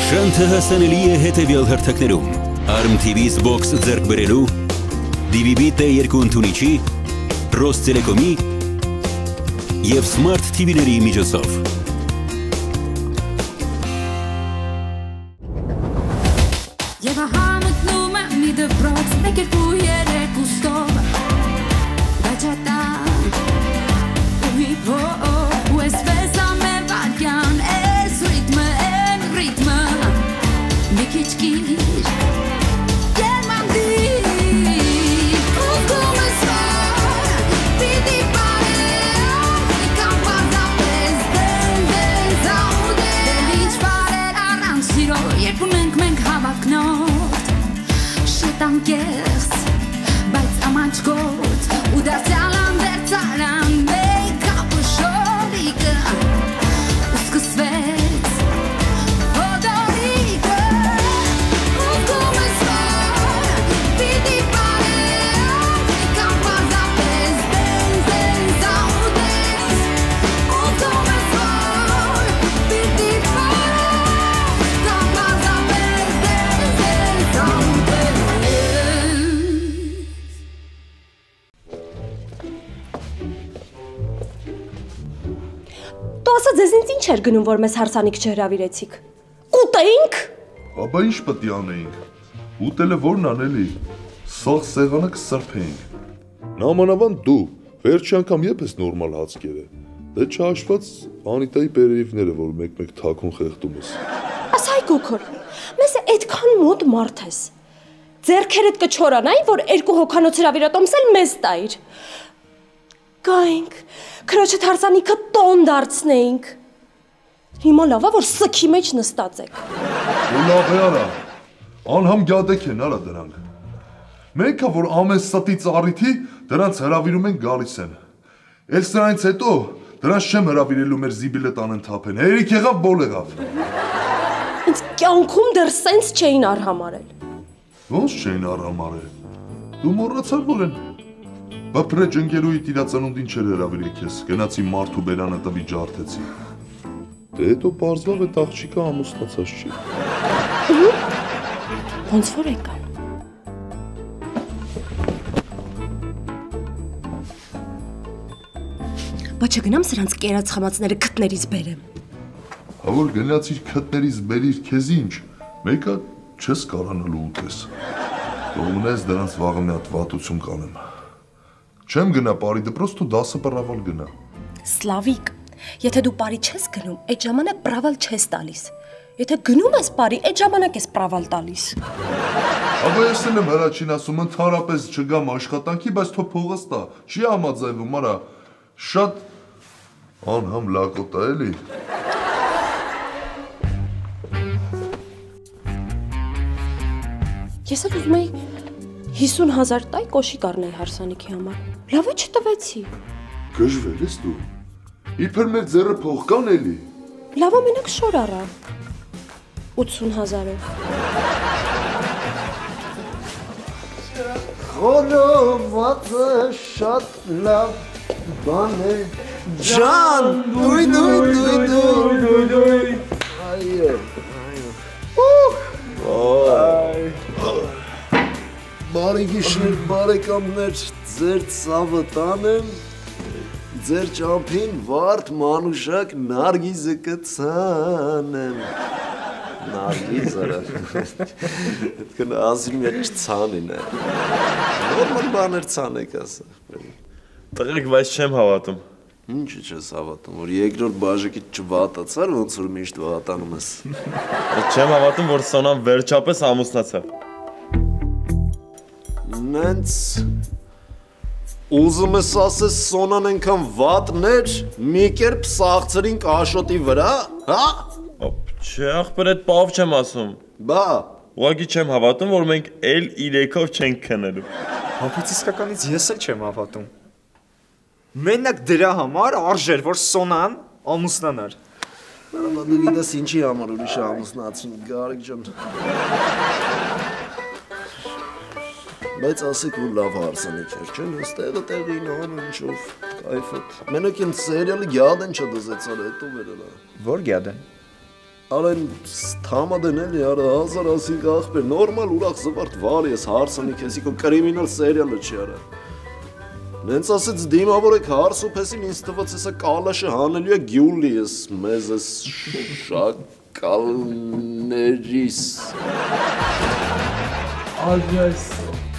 Շանթը հասանելի է հետևյալ հարթակներում. Arm TV-ից Box ձեռք բերելու, DVB T2 ընդունիչի, Ռոստելեկոմի և Smart TV-ների միջոցով։ Եվ ահա մտնում եմ մի դպրոց, մեկ երկու երեք ու ստով, բաչատա ու հիփ-հոփ, ու էսպես ամեն վարքյան, էս ռիթմը, էն ռիթմը, մի քիչ կիր, երմանտիր, ուզում ես որ, պիտի պարել, կամ պարզապես դենց աուդել, ինչ պարել առանց սիրո, երկուն մենք հավակնոտ, շատ անկեղծ, բայց ամաչկոտ, ու դարձյալ անդերձարան, մեկ ապը շորիկը, ու սկսվեց, հոդորիկը, ուզում ես որ, պիտի պարել, կամ պարզապես դենց աուդել, ուզում ես որ, պիտի պարել, կամ պարզապես դենց աուդել։ Դու ասա ձեզ ինչ էր գնում, որ մեզ հարսանիք չհրավիրեցիք։ Կուտեինք։ Ապա ինչ պետք է անեինք։ Ուտելը որն անելի։ Սաղ սեղանը կսրբեինք։ Նամանավանդ դու վերջի անգամ երբ ես նորմալ հաց կերել։ Դե չհաշված Անիտայի պերերիվները, որ մեկ-մեկ թաքուն խեղդում ես։ Ասա այ գոքոր, մեզ այդքան մոտ մարդ ես։ Ձերքերդ կչորանայի, որ երկու հոգանոց հրավիրատոմսել մեզ տայր։ Գայինք, քրոջդ հարսանիքը տոն դարձնեինք։ Հիմա լավ է, որ սքի մեջ նստած եք։ Ու լավ է արա, անհամ գյադեք են արա դրանք։ Մենքա, որ ամեն ստի ծառիթի դրանց հրավիրում են գալիս են։ Էլ սրանից հետո դրանց չեմ հրավիրելու մեր զիբիլը տանեն թափեն, հերիք եղավ բոլ եղավ։ Ինձ կյանքում դեռ սենց չէին արհամարել։ Ոնց չէին արհամարել։ Դու մոռացար որ են։ Բապրեջ ընկերուի տիրածանունդին չեր հրավիրի քեզ, գնացի մարդու բերանը տվի ջարդեցի։ Դե հետո պարզվավ այդ աղջիկը ամուսնացած չի։ Ոնց որ եկան։ Բա չգնամ սրանց կերած խմածները քթներից բերեմ։ Հա որ գնացիր քթներից բերիր քեզ ինչ, մեկը չես կարանալու ուտես։ Թողնես դրանց վաղը մի հատ վատություն կանեմ։ Չեմ գնա բարի դպրոց, դու դասը պրավալ գնա։ Սլավիկ, եթե դու բարի չես գնում, այդ ժամանակ պրավալ չես տալիս։ Եթե գնում ես բարի, այդ ժամանակ ես պրավալ տալիս։ Աբա ես եմ հրաչին ասում, ընդհանրապես չգամ աշխատանքի, բայց թող փողս տա, չի համաձայնվում, արա, շատ անհամ լակոտ է էլի։ Ես էլ ուզում էի 50,000 տայ կոշիկ առնեի հարսանիքի համար։ Լավ է չտվեցի։ Գժվել ես դու։ Իբր մեր ձեռը փող կան էլի։ Լավ է մենակ շոր առա։ 80,000-ով։ Խորովածը շատ լավ բան է։ Ջան, դույ։ Այո։ Բարի գիշեր, բարեկամներ, ձեր ցավը տանեմ, ձեր ճամփին վարդ մանուշակ նարգիզը կցանեմ։ Նարգիզ արա։ Դքն ասիմ ես չցանին է։ Նորմալ բաներ ցանեք ասա։ Տղեկ, բայց չեմ հավատում։ Ինչի չես հավատում, որ երկրորդ բաժակից չվատացար, ոնց որ միշտ վատանում ես։ Չեմ հավատում, որ Սոնան վերջապես ամուսնացավ։ Նենց ուզում ես ասես Սոնան ենքան վատներ, մի կերպ սաղցրինք Աշոտի վրա, հա? Չէ, ախպեր այդ պավ չեմ ասում։ Բա։ Ուղղակի չեմ հավատում, որ մենք էլ իրեքով չենք քնելու։ Հապից իսկականից ես էլ չեմ հավատում։ Մենակ դրա համար արժեր, որ Սոնան ամուսնանար։ Դու գիտես ինչի համար ուրիշը ամուսնացրին, Գարիկ ջան։ Բայց ասեք որ լավ հարսանիք էր, չէ՞, ստեղը տեղին անում ինչով կայֆոտ։ Մենակ ինձ սերիալը գյադեն չդզեցար, հետո վերելա։ Որ գյադեն։ Ալեն թամադեն էլի արա 1005 ախպեր նորմալ ուրախ զվարթ վար ես հարսնի քեզի քո կրիմինալ սերիալը չի արա Նենց ասեց դիմավոր եք հարս ու պես ինձ թվաց հեսա կալաշը հանելու է գյուլի ես մեզ ես շակալներիս Ալյես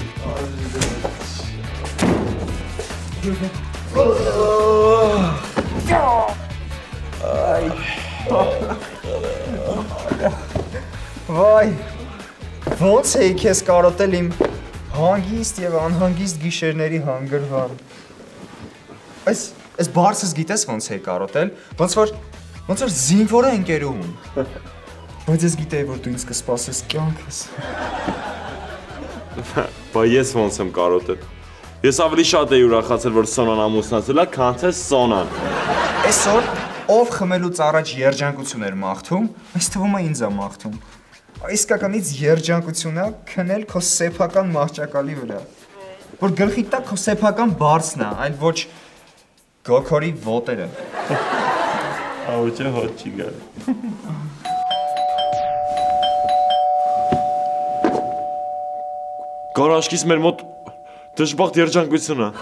Վայ, ոնց էի քեզ կարոտել իմ հանգիստ եւ անհանգիստ գիշերների հանգրվան։ Այս բարձս գիտես ոնց էի կարոտել, ոնց որ զինվոր է ընկերում։ Բայց ես գիտեի որ դու ինձ կսպասես կյանքս։ Բա ես ոնց եմ կարոտել։ Ես ավելի շատ էի ուրախացել որ Սոնան ամուսնացել է, քան թե Սոնան։ Այսօր ով խմելուց առաջ երջանկություն էր մաղթում, այս թվում է ինձ է մաղթում։ Իսկականից երջանկություն է քնել քո սեփական մահճակալի վրա։ Որ գլխի տակ քո սեփական բարձն է, այլ ոչ գոքորի ոտերը։ Աուճը հոտ չի գալ։ Գարաշկից մեր մոտ դժբախտ երջանկություն է։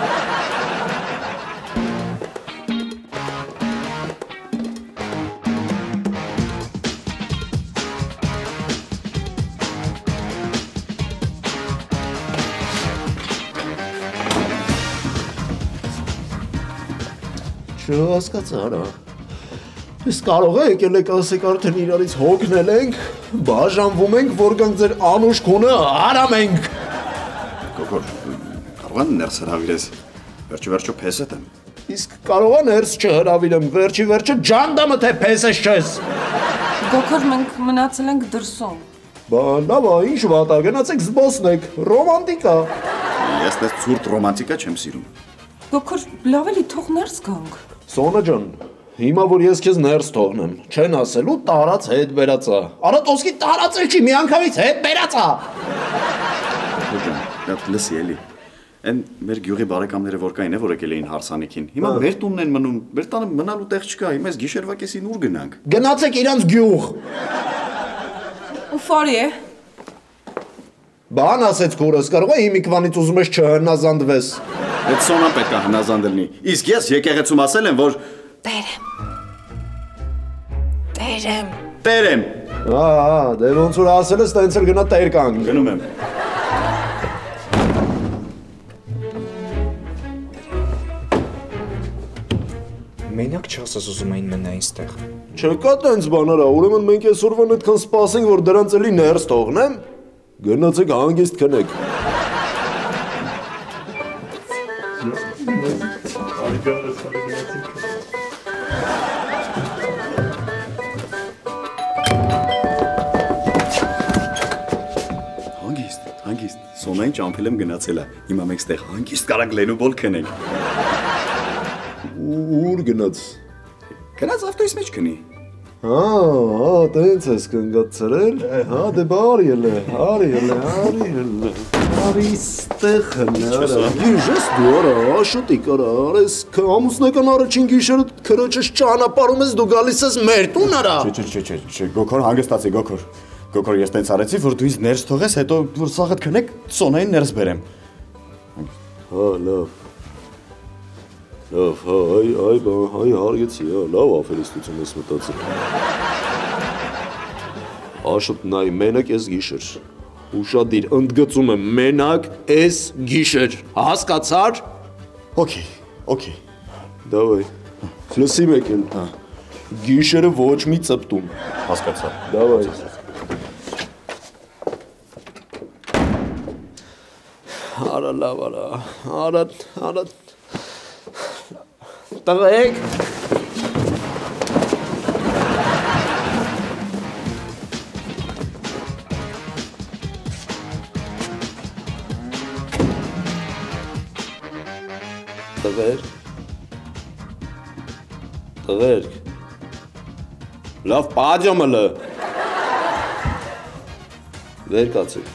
Չհասկացա արա Ես կարող է եկել եք ասեք արդեն իրարից հոգնել ենք, բաժանվում ենք, որ գանք ձեր անուշ քոնը հարամենք Գոգոր, կարող եմ ներս հրավիրես, վերջը պես եմ Իսկ կարող է ներս չհրավիրեմ, վերջը ջանդամը թե պես ես Գոգոր մենք մնացել ենք դրսում Բա լավ է, ինչ վատ է, գնացեք զբոսնեք, ռոմանտիկա Ես դες ցուրտ ռոմանտիկա չեմ սիրում Գոգոր, լավ էլի թող ներս գանք Սոնա ջան, հիմա որ ես քեզ ներս թողնեմ, չեն ասելու տարած հետ բերածա Արա տոսկի տարածել չի, միանգամից հետ բերածա Ջան, դա լսի էլի Են մեր գյուղի բարեկամները որ կային է որ եկել էին հարսանիքին Հիմա մեր տունն են մնում, մեր տանը մնալու տեղ չկա, հիմա այս գիշերվա կեսին ուր գնանք Գնացեք իրանց գյուղ Ու ֆարի է Բան ասեց քուրս, կարող է հիմիկվանից ուզում ես չհնազանդվես Այդ Սոնան պետք է հնազանդել լինի Իսկ ես եկեղեցում ասել եմ որ Տերեմ Դե ոնց որ ասել ես տենց էլ գնա տեր կանգ Գնում եմ Մենակ չասես ուզում էին մնա ինստեղ Չկա տենց բաներ, ուրեմն մենք այսօրվան այդքան սպասենք, որ դրանց էլի ներս թողնեմ Գնացեք հանգիստ քնեք Հանգիստ, Սոնային ճամփել եմ գնացել է Հիմա մենք ստեղ հանգիստ կարանք լենուբոլ քնենք Ուր գնաց Գնաց ավտոյից մեջ քնի տենց ես կնգացրել դե բարի էլ է Արի ստեղ հնարա Ինչ ես դու արա, աշոտիկ արա Արես ամուսնական առաջին գիշերը քրոջս ճանապարհում ես դու գալիս ես մեր տուն արա Չէ, Գոքոր հանգստացի, Գոքոր ես տենց արեցի, որ դու ինձ ներս թողես, հետո որ սաղդ քնեք, Սոնային ներս բերեմ Լավ, այ հարգեցի, լավ աֆերիստություն ես մտածել Աշոտ նայ, մենակ ես գիշեր Ուշադիր, ընդգծում եմ, մենակ ես գիշեր Հասկացար? Okay Դավայ, լսի մեկ էլ Գիշերը ոչ մի ծպտում Հասկացա Դավայ Արա լավ արա Տղեկ Տղերք Լավ պաջամըլը Վեր կացեք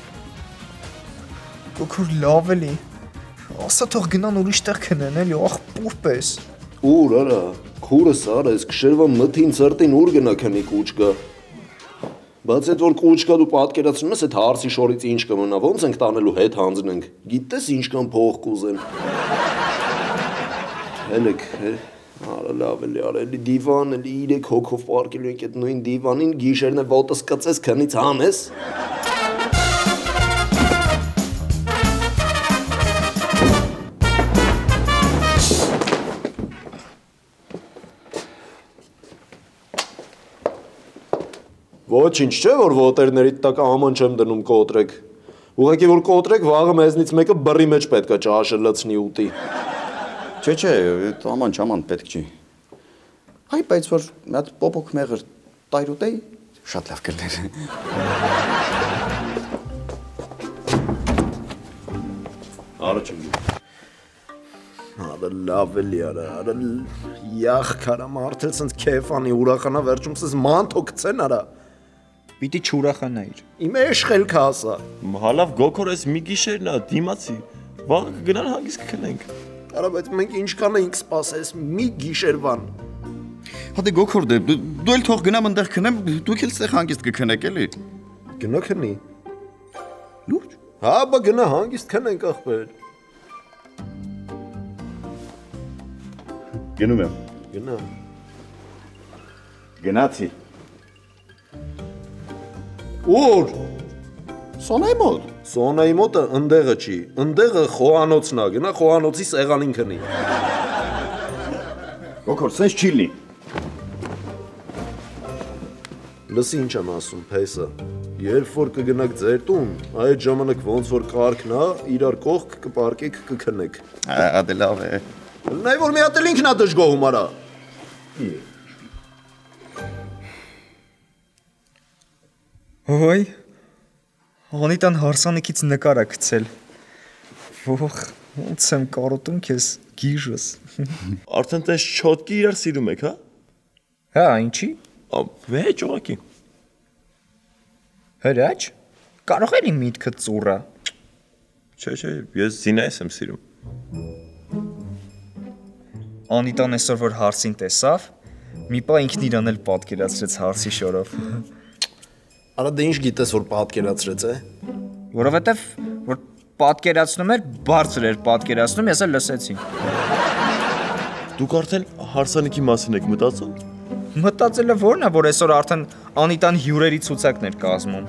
Գոքոր լավ էլի Ասա թող գնան ուրիշ տեղ քնեն էլի աղբուր պես Ուր արա, քուրս արա, այս քշերվա մթին ծրտին ուր գնա քնի կուճկա։ Բայց այդ որ կուճկա դու պատկերացնում ես այդ հարսի շորից ինչ կմնա, ոնց ենք տանելու հետ հանձնենք։ Գիտես ինչքան փող կուզեն։ Հելեք, արա լավ էլի, արա էլի դիվան էլի 3 հոգով պարկելու ենք այդ նույն դիվանին, գիշերն է ոտս կծես քնից հանես։ Ոչինչ չէ, որ ոտերներիդ տակ աման չեմ դնում կոտրեք։ Ուղղակի որ կոտրեք, վաղը մեզնից մեկը բռի մեջ պետքա ճաշը լցնի ուտի։ Չէ, աման պետք չի։ Այ բայց որ մի հատ պոպոկ մեղր տայր ուտեի, շատ լավ կլներ։ Արա չեմ գիտի։ Արա լավ էլի արա, յախ քարա մարդել սենց քեֆանի ուրախանա վերջում սես մանթո կցեն արա։ Պիտի չուրախանայիր։ Իմ էշխելքը ասա։ Հալավ գոքոր ես մի գիշերն է, դիմացի։ Վաղ կգնան հանգիստ կքնենք։ Արա բայց մենք ինչքան էինք սպասես մի գիշերվան։ Հա դե գոքոր դե, դու էլ թող գնամ ընդեղ քնեմ, դուք էլ ստեղ հանգիստ կքնեք էլի։ Գնա քնի։ Լուրջ։ Հա, բա գնա հանգիստ քնենք ախպեր։ Գնում եմ։ Գնա։ Գնացի։ Ուր։ Սոնայի մոտ։ Սոնայի մոտը ընդեղը չի, ընդեղը խոհանոցն է, գնա խոհանոցի սեղանին քնի։ Գոքոր, սենց չի լինի։ Լսի ինչ եմ ասում, փեսը։ Երբ որ կգնաք ձեր տուն, այդ ժամանակ ոնց որ կարգն է, իրար կողք կպարկեք կքնեք։ Ա դե լավ է։ Նայ որ մի հատ էլ ինքն է դժգոհում արա։ Ոյ, Անիտան հարսանիքից նկար է գցել։ Ոխ, ոնց եմ կարոտում քեզ գիժս։ Արդեն տես չոտկի իրար սիրում եք, հա։ Հա, ինչի։ Վեճ ուղակի։ Հրաչ։ Կարող է իմ միտքը ծուռա։ Չէ, ես զինայս եմ սիրում։ Անիտան այսօր որ հարսին տեսավ, մի պա ինքն իրան էլ պատկերացրեց հարսի շորով։ Արա դե ինչ գիտես որ պատկերացրեց է։ Որովհետև որ պատկերացնում էր, բարձր էր պատկերացնում, ես էլ լսեցի։ Դուք արդեն հարսանիքի մասին եք մտածում։ Մտածելը որն է, որ այսօր արդեն Անիտան հյուրերի ցուցակներ կազմում։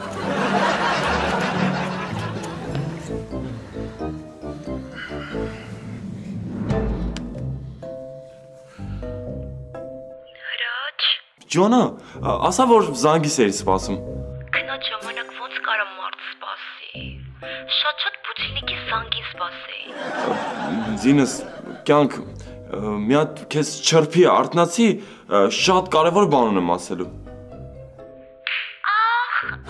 Ջոնա, ասա որ զանգիս էի սպասում։ Քնած ժամանակ ոնց կարա մարդ սպասի։ Շատ բուծինիկի զանգին սպասեի։ Զինս կյանք մի հատ քեզ չրփի արթնացի, շատ կարևոր բան ունեմ ասելու։ Ախ։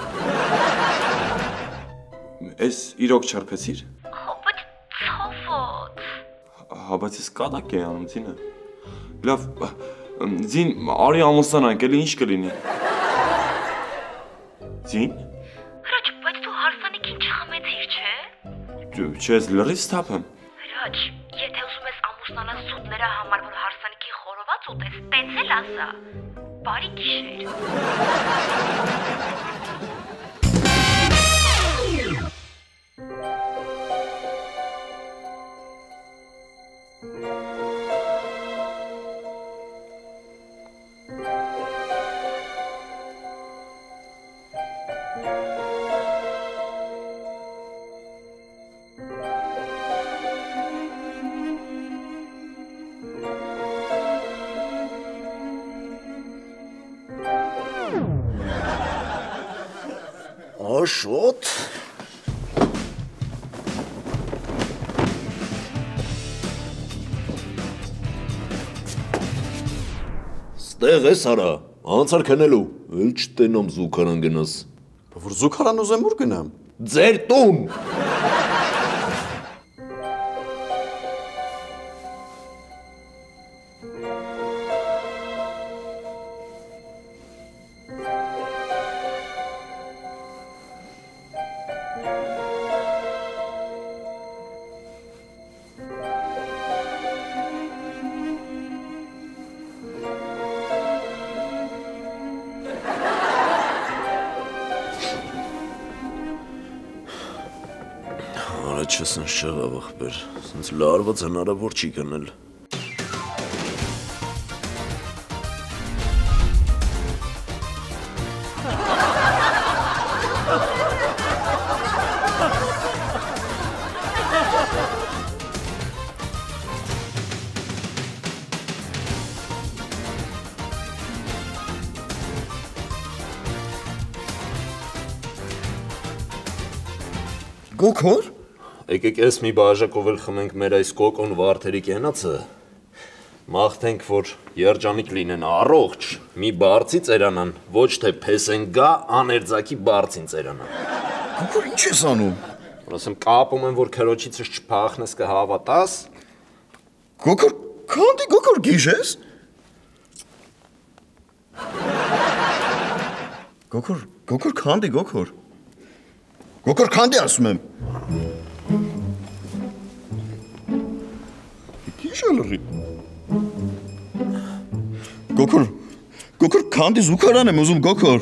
Էս իրոք չրփեցիր։ Բայց ցավոտ։ Հա, բայց ես կատակ էի անում, Զինը։ Լավ, Զին, արի ամուսնանանք, էլի ինչ կլինի։ Զին։ Հրաչ, բայց դու հարսանիքին չխմեցիր, չէ։ Չես լրիվ ստապ եմ։ Հրաչ, եթե ուզում ես ամուսնանալ սուտները համար, որ հարսանիքի խորոված ուտես, տենց էլ ասա։ Բարի գիշեր։ Աշոտ։ Ստեղ ես արա, անցար քնելու, էլ չտենամ զուգարան գնաս։ Որ զուգարան ուզեմ ուր գնամ։ Ձեր տուն։ չսնց չեղավ ախպեր, սենց լարված հնարավոր չի գնել։ Գոքոր։ Եկեք ես մի բաժակով էլ խմենք մեր այս կոկոն վարդերի կենացը, մաղթենք, որ երջանիկ լինեն առողջ, մի բարձի ծերանան, ոչ թե փեսենգա աներձակի բարձին ծերանան։ Գոքոր, ինչ ես անում։ Որ ասեմ կապում եմ, որ քրոջիցս չփախնես կհավատաս։ Գոքոր, քանդի գոքոր գիժես։ Գոքոր, քանդի գոքոր։ Գոքոր քանդի ասում եմ։ Ինչ ալրի։ Գոքոր քանդի զուգարան եմ ուզում գոքոր։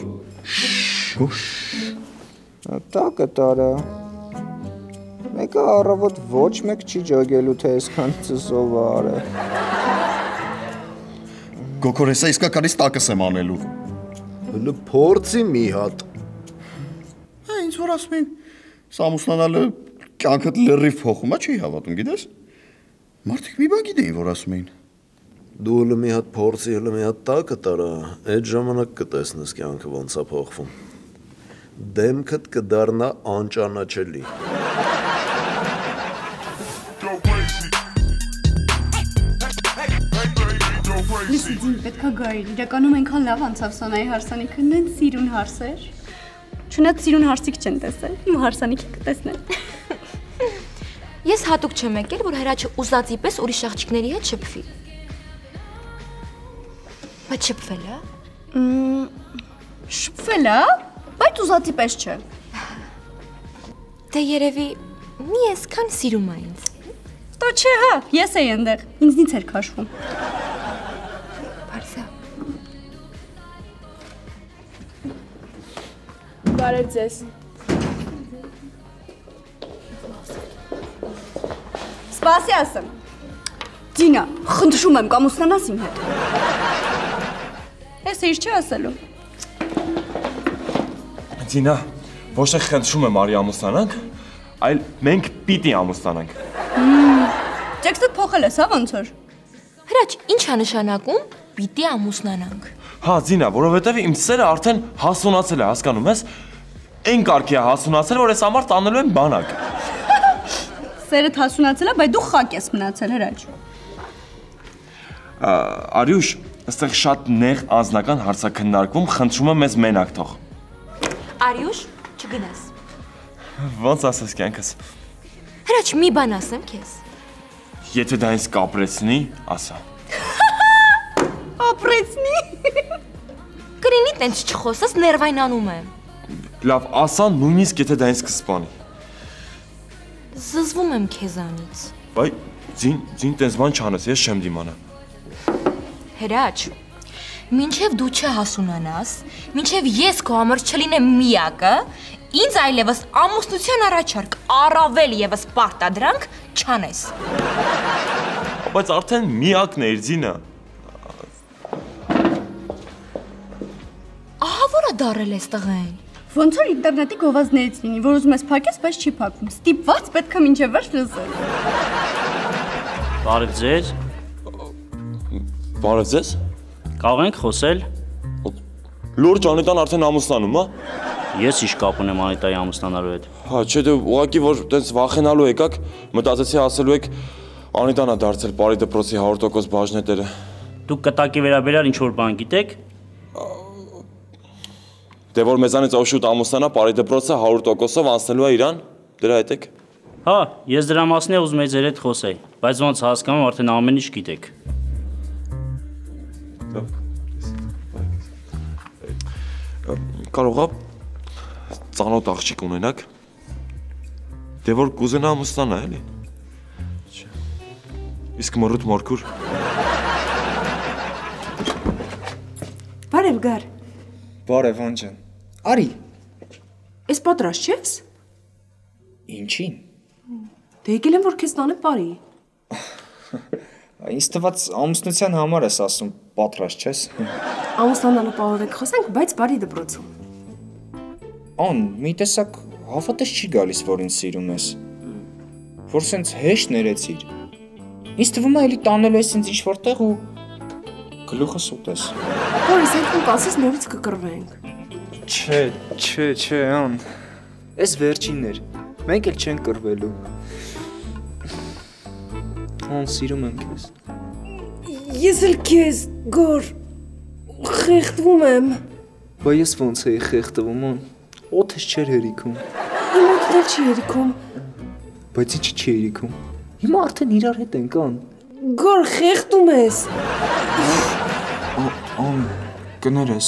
Տակը տարա։ Մեկը առավոտ ոչ մեկ չի ջոգելու, թե այսքան ծսով արը։ Գոքոր, հեսա իսկականից տակս եմ անելու։ Հլը փորձի մի հատ։ Ինձ որ ասում են, սամուսնանալը կյանքդ լրիվ փոխում է, չի հավատում, գիտես։ Մարդիկ մի բան գիտեին, որ ասում էին։ Դու հլը մի հատ փորձի, հլը մի հատ տակը տարա, այդ ժամանակ կտեսնես կյանքը ոնց է փոխվում։ Դեմքդ կդառնա անճանաչելի։ Լսիցին պետքա գայր, իրականում ենքան լավ անցավ Սոնայի հարսանիքը, նենց սիրուն հարսեր։ Չնայած սիրուն հարսիկ չեն տեսել, իմ հարսանիքի կտեսնել։ Ես հատուկ չեմ եկել, որ հրաչը ուզածի պես ուրիշ աղջիկների հետ շփվի։ Բայց շփվել է։ Շփվել է, բայց ուզածի պես չէ։ Դե երևի մի այսքան սիրում է ինձ։ Տո չէ հա, ես էի ընդեղ, ինձնից էր քաշվում։ Բարսա։ Բարև ձեզ։ Սպասի ասեմ։ Դինա, խնդրում եմ կամուսնանաս իմ հետ։ Ես իր չի ասելու։ Դինա, ոչ թե խնդրում եմ արի ամուսնանանք, այլ մենք պիտի ամուսնանանք։ Տեքստը փոխել ես, հա ոնց որ։ Հրաչ, ինչ է նշանակում պիտի ամուսնանանք։ Հա, Դինա, որովհետև իմ սերը արդեն հասունացել է, հասկանում ես։ Այն կարգի է հասունացել, որ ես համար տանելու եմ բանակ։ Սերդ հասունացել է, բայց դու խակ ես մնացել, հրաչ։ Արյուշ, այստեղ շատ նեղ անձնական հարց է քննարկվում, խնդրում եմ մեզ մենակ թող։ Արյուշ, չգնաս։ Ոնց ասես կյանքս։ Հրաչ, մի բան ասեմ քեզ։ Եթե դա ինձ կապրեցնի, ասա։ Ապրեցնի։ Կրինի տենց չխոսես, ներվայնանում եմ։ Լավ, ասա նույնիսկ եթե դա ինձ կսպանի։ Զզվում եմ քեզանից։ Բայ, ձին տենց բան չանես, ես չեմ դիմանա։ Հրաչ, մինչև դու չհասունանաս, մինչև ես քո համար չլինեմ միակը, ինձ այլևս ամուսնության առաջարկ, առավել եւս պարտադրանք չանես։ Բայց արդեն միակն էր ձինը։ Ահա որը դարել ես տղեն։ Ոնց որ ինտերնետի գովազներից լինի, որ ուզում ես փակես, բայց չի փակվում։ Ստիպված պետք է մինչև վերջ լսել։ Բարև ձեզ։ Բարև ձեզ։ Կարող ենք խոսել։ Լուրջ Անիտան արդեն ամուսնանում, հա։ Ես ինչ կապ ունեմ Անիտայի ամուսնանալու հետ։ Հա, չէ, դե ուղղակի որ տենց վախենալու եկաք, մտածեցի ասելու եք Անիտան է դարձել Պարի դպրոցի 100% բաժնետերը։ Դուք կտակի վերաբերյալ ինչ որ բան գիտեք։ Դե որ մեզանից ով շուտ ամուսնանա, Պարի դպրոցը 100%-ով անցնելու է իրան, դրա հետ եք։ Հա, ես դրա մասն է ուզում եի ձեր հետ խոսեի, բայց ոնց հասկանում արդեն ամեն ինչ գիտեք։ Կարող է ծանոթ աղջիկ ունենաք, դե որ կուզենա ամուսնանա, էլի։ Իսկ մորուտ մորքուր։ Բարև գար։ Բարև անջան։ Արի։ Ես պատրաստ չես։ Ինչին։ Դե եկել եմ որ քեզ տանը բարի։ Ինձ թվաց ամուսնության համար ես ասում, պատրաստ չես։ Ամուսնանալու պահովեք խոսենք, բայց բարի դպրոցում։ Ան, մի տեսակ հավատես չի գալիս, որ ինձ սիրում ես։ Որ սենց հեշտ ներեցիր։ Ինձ թվում է էլի տանելու ես ինձ ինչ-որ տեղ ու գլուխս ուտես։ Որից այնքան կասես նորից կկռվենք։ Չէ, ան։ Էս վերջինն էր։ Մենք էլ չենք կռվելու։ Ան, սիրում եմ քեզ։ Ես էլ քեզ, Գոր, խեղդվում եմ։ Բա ես ոնց էի խեղդվում, ան։ Օդս չէր հերիքում։ Իմ օդն էլ չի հերիքում։ Բայց ինչ չի հերիքում։ Հիմա արդեն իրար հետ ենք, ան։ Գոր, խեղդում ես։ Ան, կներես։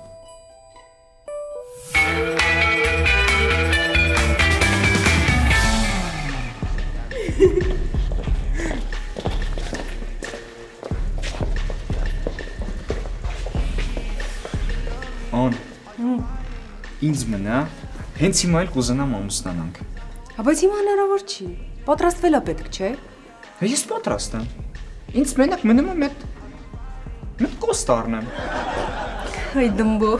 Ան, ինձ մնա, հենց հիմա էլ կուզենամ ամուսնանանք։ Բայց հիմա հնարավոր չի, պատրաստվելա պետք, չէ։ Ես պատրաստ եմ, ինձ մենակ մնում եմ մետ կոստ առնեմ։ Հայ դմբո։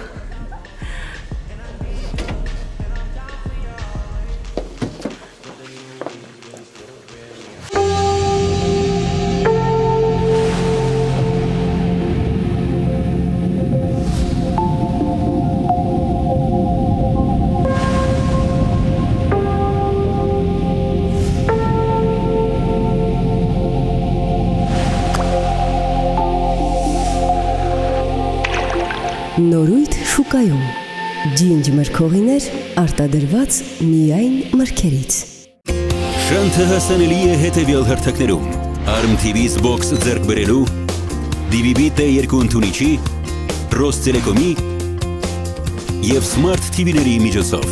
Նորույթ շուկայում ջինջ մրգողիներ արտադրված միայն մրգերից Շանթը հասանելի է հետևյալ հարթակներում Arm TV-ից բոքս ձեռք բերելու DVB T2 ընդունիչի Ռոստելեկոմի և Smart TV-ների միջոցով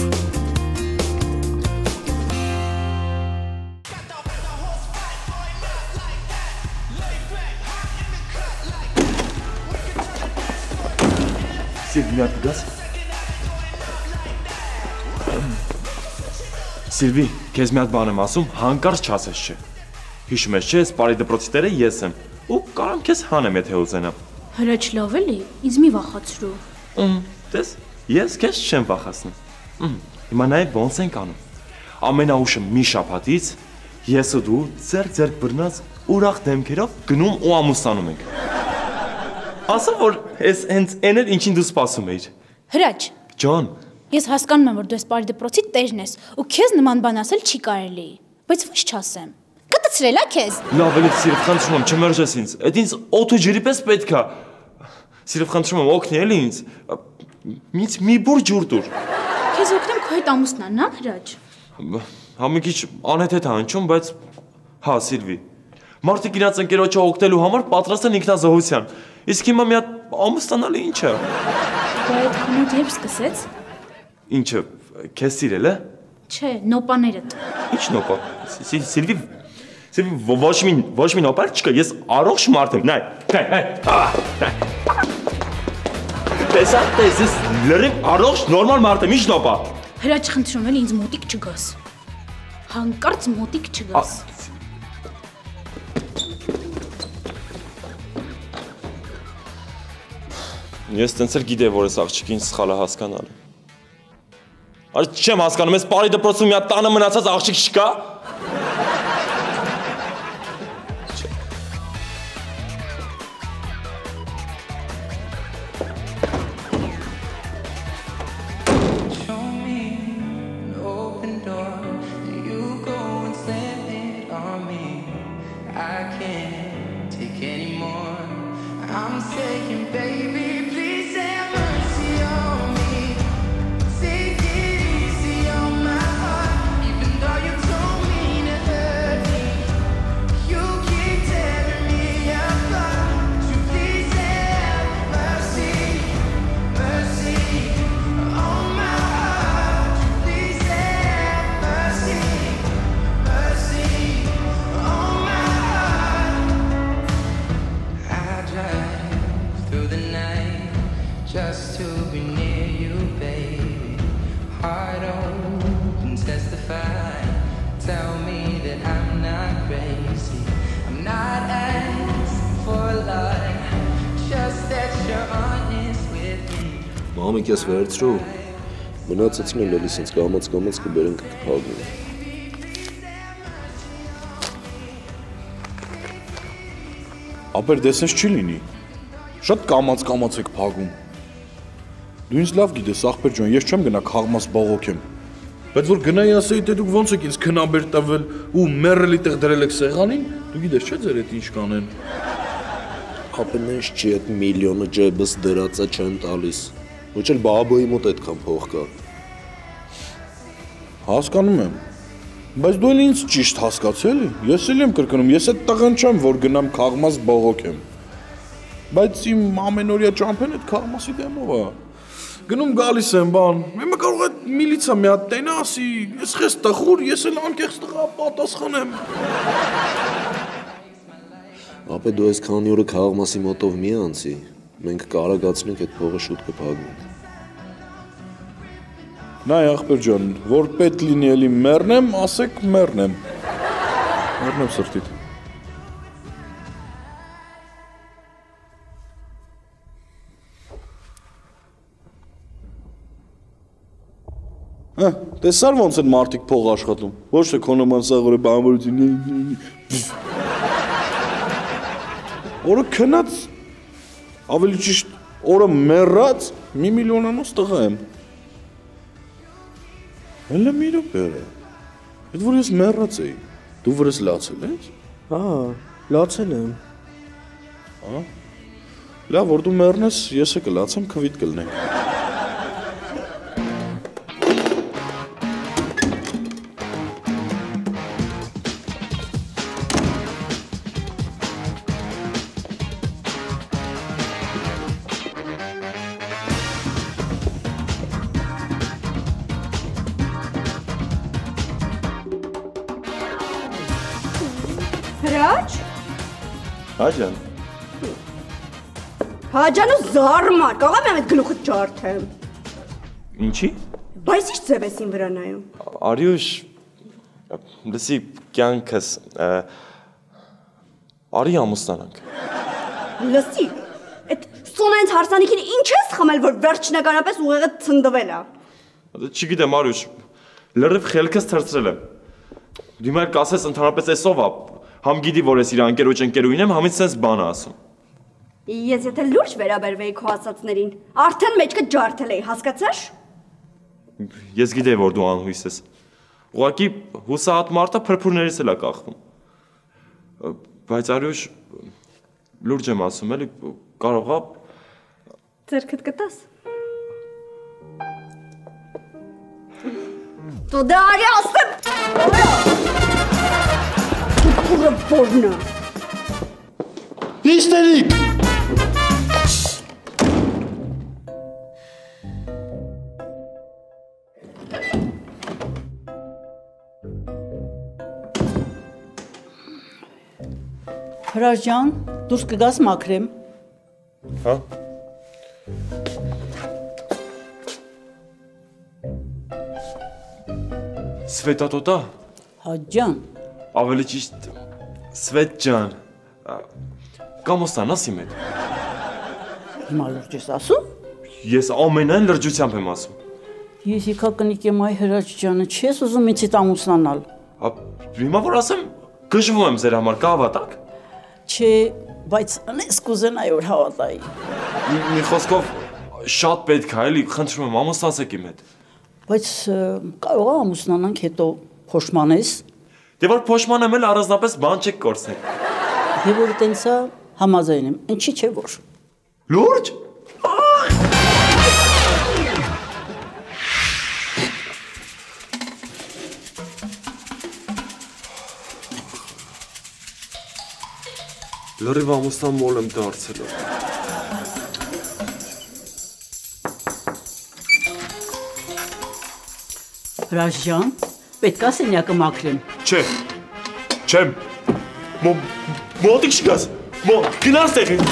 Սիլվի մի հատ կգաս։ Սիլվի, քեզ մի հատ բան եմ ասում, հանկարծ չասես չէ։ Հիշում ես չէ, սպարի դպրոցի տերը ես եմ, ու կարամ քեզ հանեմ, եթե ուզենամ։ Հրաչ լավ էլի, ինձ մի վախացրու։ Տես, ես քեզ չեմ վախացնում։ Հիմա նաև ոնց ենք անում։ Ամենաուշը մի շաբաթից ես ու դու ձեռք բռնած ուրախ դեմքերով գնում ու ամուսնանում ենք։ Ասա որ ես հենց այն էր ինչին դու սպասում էիր։ Հրաչ։ Ջան։ Ես հասկանում եմ որ դու սպարի դպրոցի տերն ես ու քեզ նման բան ասել չի կարելի։ Բայց ոչ չասեմ։ Կտցրել է քեզ։ Լավ էլի սիրով խնդրում եմ չմերժես ինձ։ Այդ ինձ օդու ջրի պես պետք է։ Սիրով խնդրում եմ օգնի էլի ինձ։ Ինձ մի բուր ջուր տուր։ Քեզ օգնեմ քո հետ ամուսնանալ, Հրաչ։ Հա մի քիչ անհեթեթ է հնչում, բայց հա Սիլվի։ Մարդիկ իրաց ընկերոջը օգնելու համար պատրաստ են ինքնազոհության։ Իսկ հիմա մի հատ ամուսնանալը ինչ է։ Բայց քնոջ երբ սկսեց։ Ինչը, քեզ սիրել է։ Չէ, նոպաներդ։ Ինչ նոպա։ Սիլվի ոչ մի նոպա չկա, ես առողջ մարդ եմ։ Նայ։ Տեսա, ես լրիվ առողջ նորմալ մարդ եմ, ինչ նոպա։ Հրաչ խնդրում եմ ինձ մոտիկ չգաս։ Հանկարծ մոտիկ չգաս։ Ես տենց էլ գիտեի, որ ես աղջիկին սխալ է հասկանալ։ Այս չեմ հասկանում, ես պարի դպրոցում մի հատ տանը մնացած աղջիկ չկա։ Just to be near you, baby. Heart open, testify. tell me that I'm not crazy. I'm not asking for love, just that you're honest with me. Մամիկ ես վերցրու, մնացածն էլ էլի սենց կամաց կբերենք կփակենք։ Ապեր դեսես չի լինի, շատ կամաց եք փակում։ Դու ինձ լավ գիտես, ախպեր ջան, ես չեմ գնա քաղմաս բողոքեմ։ Բայց որ գնայի ասեի, թե դուք ոնց եք ինձ քնաբեր տվել ու մեռելի տեղ դրել եք սեղանին, դու գիտես չէ ձեր հետ ինչ կանեն։ Ապենես չի, այդ միլիոնը ջեբս դրածա չեմ տալիս։ Ոչ էլ բաբոյի մոտ այդքան փող կա։ Հասկանում եմ։ Բայց դու էլ ինձ ճիշտ հասկացել ես։ Ես էլ եմ կրկնում, ես այդ տղան չեմ, որ գնամ քաղմաս բողոքեմ։ Բայց իմ ամենօրյա ճամփեն այդ քաղմասի դեմով է։ Գնում գալիս եմ, բան, հիմա կարող է միլիցիա մի հատ տենա ասի, ես խես տխուր, ես էլ անկեղծ տղա պատասխանեմ։ Ապե դու այս քանի օրը քաղմասի մոտով մի անցի, մենք կարագացնենք այդ փողը շուտ կփակենք։ Նայ ախպեր ջան, որ պետք լինի էլի մեռնեմ, ասեք մեռնեմ։ Մեռնեմ սրտիդ։ Տեսար ոնց են մարդիկ փող աշխատում, ոչ թե քոնոման սաղորը բանվորություն։ Օրը քնած, ավելի ճիշտ, օրը մեռած, 1 միլիոնանոց տղա եմ։ Հելը մի րոպե, այդ որ ես մեռած էի, դու վրես լացել ես։ Հա, լացել եմ։ Հա։ Լավ, որ դու մեռնես, ես է կլացեմ, քվիթ կլնենք։ Հրաչ։ Հաջան։ Հաջանու զարմար, կարող եմ այդ գլուխը ջարդեմ։ Ինչի։ Բայց ի՞նչ ձև ես իմ վրա նայում։ Արյուշ, լսի կյանքս, արի ամուսնանանք։ Լսի, այդ Սոնայից հարսանիքին ինչ ես խմել, որ վերջնականապես ուղեղը ցնդվել է։ Չգիտեմ, Արյուշ, լրիվ խելքս թրծրել եմ։ Դիմա կասես ընդհանրապես էսով է, համ գիտի, որ ես իր ընկերոջն եմ, համից սենց բան ասում։ Ես եթե լուրջ վերաբերվեի քո ասածներին, արդեն մեջքը ջարդել էի, հասկացա՞š։ Ես գիտեի, որ դու անհույս ես։ Ուղղակի հուսահատ մարդը փրփուրներից էլ է կախվում։ Բայց Արյուշ, լուրջ եմ ասում, էլի կարող է Ձերքդ կտաս։ Դու դա արի ասեմ։ Ուղը որնա։ Իստերիկ։ Հրաշ ջան, դուրս կգաս մաքրեմ։ Հա։ Սվետատոտա։ Հա ջան։ Ավելի ճիշտ Սվետ ջան։ Կամ ոստանաս իմ հետ։ Հիմա լուրջ ես ասում։ Ես ամենայն լրջությամբ եմ ասում։ Ես եկա կնիկ եմ այ Հրաչ ջանը, չես ուզում ինձից ամուսնանալ։ Հիմա որ ասեմ, գժվում եմ ձեր համար, կհավատաք։ Չէ, բայց անես կուզենայի որ հավատայի։ Մի խոսքով շատ պետք է, էլի, խնդրում եմ, ամուսնացեք իմ հետ։ Բայց կարող է ամուսնանանք հետո փոշմանես։ Դե որ փոշմանեմ էլ առանձնապես բան չեք կորցնել։ Դե որ տենց է համաձայն եմ, ինչի՞ չէ որ։ Լուրջ։ Լրիվ ամուսնան մոլ եմ դարձել։ Հրաշ ջան, պետք է սենյակը մաքրեմ։ Չէ, չեմ, մոտիկ չգաս, գնաս տեղին։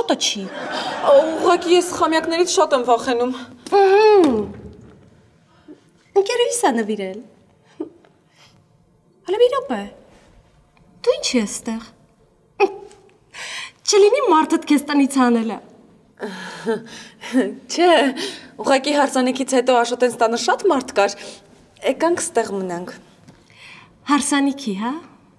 Աշոտը չի։ Ուղղակի ես խամյակներից շատ եմ վախենում։ Ընկերուհիս է նվիրել։ Հələ մի րոպե։ Դու ինչ ես ստեղ։ Չլինի մարդդ քեզ տնից հանելը։ Չէ, ուղղակի հարսանիքից հետո Աշոտեն ստանը շատ մարդ կար։ Եկանք ստեղ մնանք։ Հարսանիքի, հա։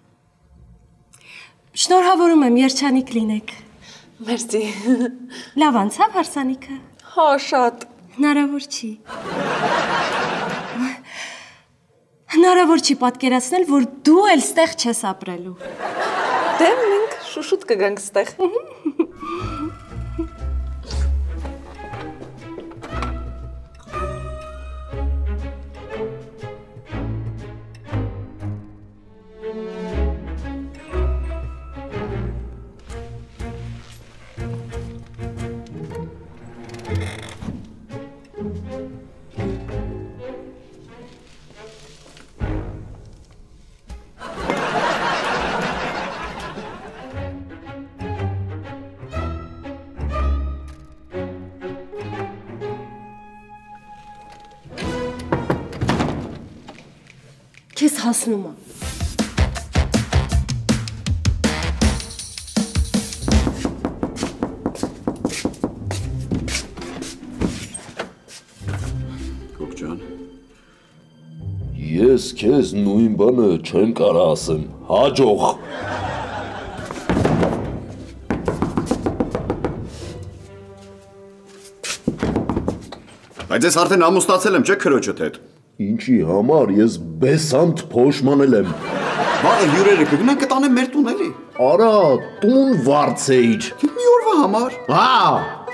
Շնորհավորում եմ, երջանիկ լինեք։ Մերսի։ Լավ անցավ հարսանիքը։ Հա, շատ։ Հնարավոր չի։ Հնարավոր չի պատկերացնել, որ դու էլ ստեղ չես ապրելու։ Դե մենք շուշուտ կգանք ստեղ։ Քեզ հասնում եմ։ Գոկ ջան։ Ես քեզ նույն բանը չեմ կարող ասեմ, հաջող։ Բայց ես արդեն ամուսնացել եմ, չէ՞ քրոջդ հետ։ Ինչի համար ես բեսանտ փոշմանել եմ։ Վաղը հյուրերը կգնան կտանեմ մեր տուն էլի։ Արա, տուն վարձեիր։ Մի օրվա համար։ Հա։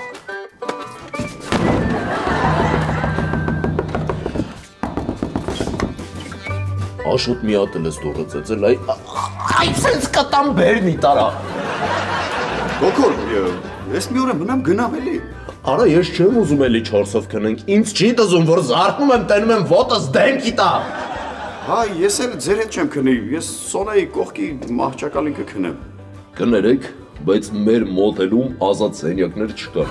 Աշոտ մի հատ ես դողը ծեծել, այ սենց կտամ բերնի տարա։ Գոկոր, ես մի օր եմ մնամ գնամ էլի։ Արա, ես չեմ ուզում էլի 4-ով քնենք, ինձ չի տզում, որ զարթնում եմ, տենում եմ ոտս դեմքի տա։ Հա, ես էլ ձեր հետ չեմ քնի, ես Սոնայի կողքի մահճակալին կքնեմ։ Կներեք, բայց մեր մոդելում ազատ սենյակներ չկա։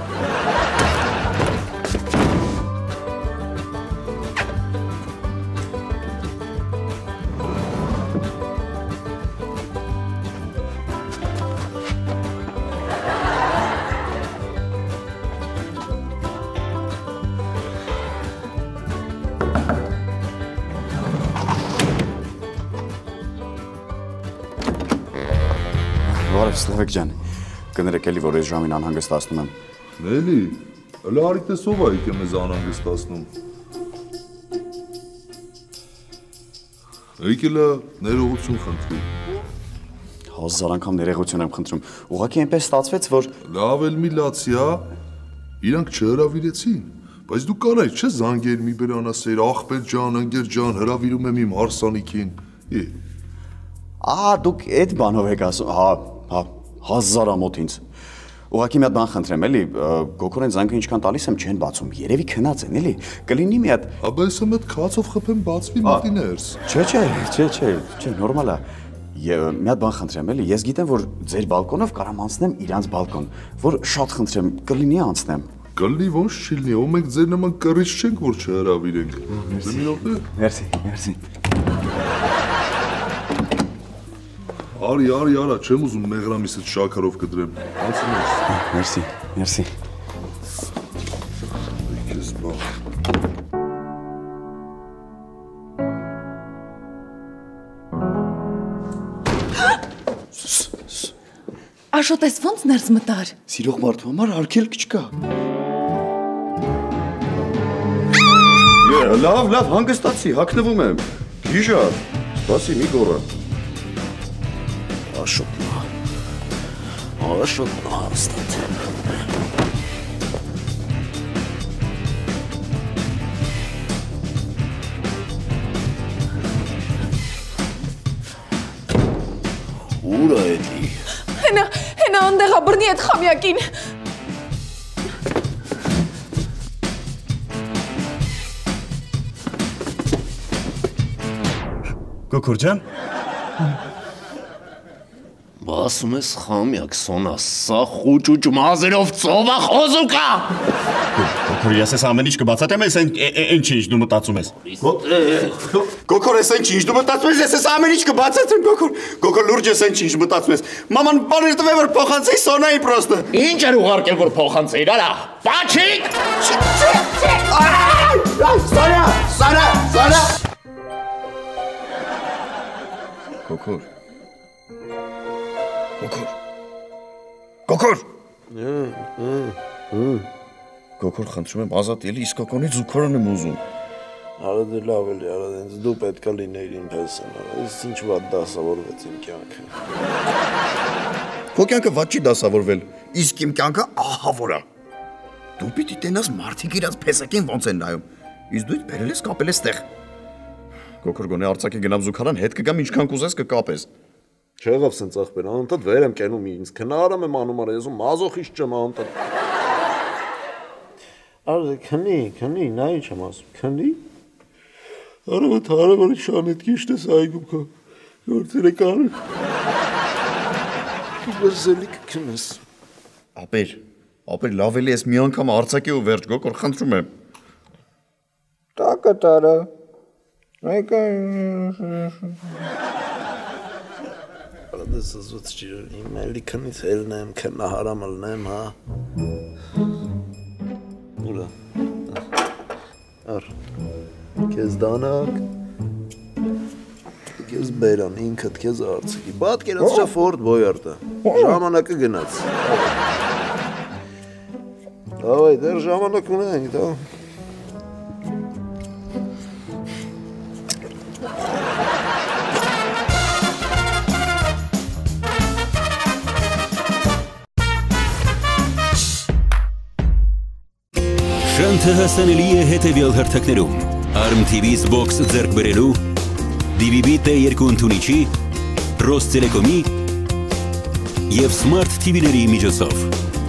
Սլավեկ ջան, կներեք էլի, որ ես ժամին անհանգստացնում եմ։ Էլի, հələ արի տեսով այք եմ ես անհանգստացնում։ Էիկելա ներողություն խնդրի։ 1000 անգամ ներողություն եմ խնդրում։ Ուղղակի այնպես ստացվեց, որ լավ էլ մի լացի, հա։ Իրանք չհրավիրեցին, բայց դու կանայր, չէ՞ զանգեր մի բերան ասեիր, ախպեր ջան, ընկեր ջան, հրավիրում եմ իմ հարսանիքին։ Դուք այդ բանով եք ասում, հա, 1000 ամոթ ինձ։ Ուղղակի մի հատ բան խնդրեմ, էլի, Գոկորեն զանգը ինչքան տալիս եմ չեն բացում, երևի քնած են, էլի, կլինի մի հատ։ Աբա ես եմ այդ քացով խփեմ բացվի մտի ներս։ Չէ, նորմալ է։ Մի հատ բան խնդրեմ, էլի, ես գիտեմ, որ ձեր բալկոնով կարամ անցնեմ իրանց բալկոն, որ շատ խնդրեմ, կլինի անցնեմ։ Կլինի ոնց չլինի, ո մենք ձեր նման կռիչ չենք, որ չհրավիրենք։ Մերսի։ Արի, արա, չեմ ուզում մեղրամիս այդ շաքարով կդրեմ։ Մերսի։ Քեզ բախ։ Աշոտ, ես ոնց ներս մտար։ Սիրող մարդու համար արգել չկա։ Լավ, հանգստացի, հագնվում եմ։ Գիժար, սպասի մի գոռա։ Աշոտն հաստատ։ Ուր է էդի։ Հենա անդեղա բրնի այդ խամյակին։ Գոկոր ջան։ Ասում ես խամյակ սոնա, սա խուճուճ մազերով ծովա խոզուկա։ Գոքոր, ես այս ամեն ինչ կբացատրեմ, ես այն ինչ դու մտածում ես։ Գոքոր, ես այն ինչ դու մտածում ես, ես այս ամեն ինչ կբացատրեմ, Գոքոր։ Գոքոր, լուրջ ես այն ինչ մտածում ես։ Մաման բաներ տվե որ փոխանցեի Սոնայի պրոստը։ Ինչ էր ուղարկել որ փոխանցեիր, արա։ Պաչիկ։ Սոնա։ Գոքոր։ Գոքոր։ Գոքոր, խնդրում եմ, ազատ ելի իսկ կոկոնից զուգարան եմ ուզում։ Արա դե լավ էլի, արա դենց դու պետք է լինեիր իմ պես, ես ինչ վատ դասավորվեց իմ կյանքը։ Քո կյանքը վատ չի դասավորվել, իսկ իմ կյանքը ահա որա։ Դու պիտի տենաս մարդիկ իրաց փեսակին ոնց են նայում, իսկ դու բերել ես կապել ես տեղ։ Գոքոր, գոնե արցակի գնամ զուգարան, հետ կգամ ինչքան կուզես կկապես։ Չեղավ սենց ախպեր, անընդհատ վեր եմ կենում ինձ, քնարամ եմ անում, արա ես ու մազոխիստ չեմ անընդհատ։ Արա քնի, նա ինչ եմ ասում, քնի։ Արա մտ հարավարի շանետ կիշտ ես այգում քո, գործերը կանը։ Բրզելի կքնես։ Ապեր, լավ էլի ես մի անգամ արցակի ու վերջ, Գոքոր, խնդրում եմ։ Տակը տարա։ Արա դες ասված ջիրը, իմ էլի քնից հելնեմ, քնահարամ ըլնեմ, հա։ Ուրա, ար, կեզ դանակ, կեզ բերան, ինքդ կեզ արցիկի, բատկերած շա ֆորդ բոյարտը, ժամանակը գնաց։ Ավայ, դեր ժամանակ ունենք, դա։ Շանթը հասանելի է հետևյալ հարթակներում. Arm TV-ից Box ձեռք բերելու, DVB T2 ընդունիչի, Ross Telecom-ի և Smart TV-ների միջոցով։